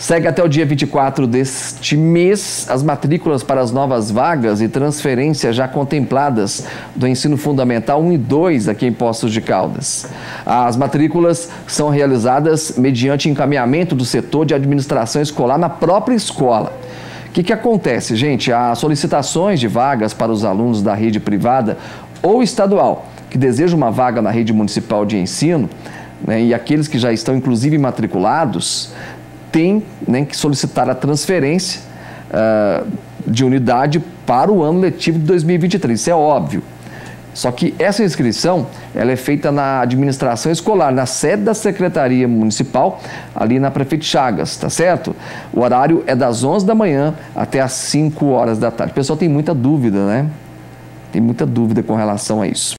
Segue até o dia 24 deste mês as matrículas para as novas vagas e transferências já contempladas do ensino fundamental 1 e 2 aqui em Poços de Caldas. As matrículas são realizadas mediante encaminhamento do setor de administração escolar na própria escola. O que acontece, gente? As solicitações de vagas para os alunos da rede privada ou estadual que desejam uma vaga na rede municipal de ensino, né, e aqueles que já estão inclusive matriculados, tem, né, que solicitar a transferência de unidade para o ano letivo de 2023. Isso é óbvio. Só que essa inscrição ela é feita na administração escolar, na sede da Secretaria Municipal, ali na Prefeito Chagas, tá certo? O horário é das 11 da manhã até as 5 horas da tarde. O pessoal tem muita dúvida, né? Tem muita dúvida com relação a isso.